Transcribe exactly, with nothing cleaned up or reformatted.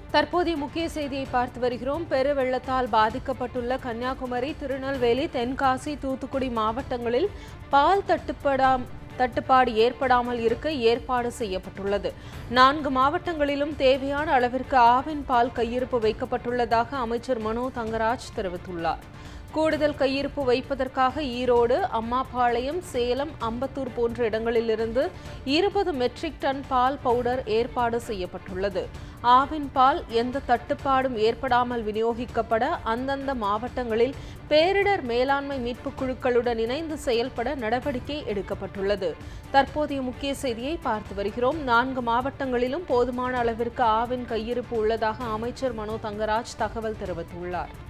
தற்போதைய முக்கிய செய்தியை பார்த்து வருகிறோம். பெருவெள்ளத்தால் பாதிக்கப்பட்டுள்ள கன்னியாகுமரி, திருநெல்வேலி, தென்காசி, தூத்துக்குடி மாவட்டங்களில் பால் தட்டுப்படாம் தட்டுப்பாடு ஏற்படாமல் இருக்க ஏற்பாடு செய்யப்பட்டுள்ளது. நான்கு மாவட்டங்களிலும் தேவையான அளவிற்கு ஆவின் பால் கையிருப்பு வைக்கப்பட்டுள்ளதாக அமைச்சர் மனோ தங்கராஜ் தெரிவித்துள்ளார். கூடுதல் கையிருப்பு வைப்பதற்காக ஈரோடு, அம்மாபாளையம், சேலம், அம்பத்தூர் போன்ற இடங்களிலிருந்து இருபது மெட்ரிக் டன் பால் பவுடர் ஏற்பாடு செய்யப்பட்டுள்ளது. ஆவின் பால் எந்த தட்டுப்பாடும் ஏற்படாமல் விநியோகிக்கப்பட அந்தந்த மாவட்டங்களில் பேரிடர் மேலாண்மை மீட்பு குழுக்களுடன் இணைந்து செயல்பட நடவடிக்கை எடுக்கப்பட்டுள்ளது. தற்போதைய முக்கிய செய்தியை பார்த்து வருகிறோம். நான்கு மாவட்டங்களிலும் போதுமான அளவிற்கு ஆவின் கையிருப்பு உள்ளதாக அமைச்சர் மனோ தங்கராஜ் தகவல் தெரிவித்துள்ளார்.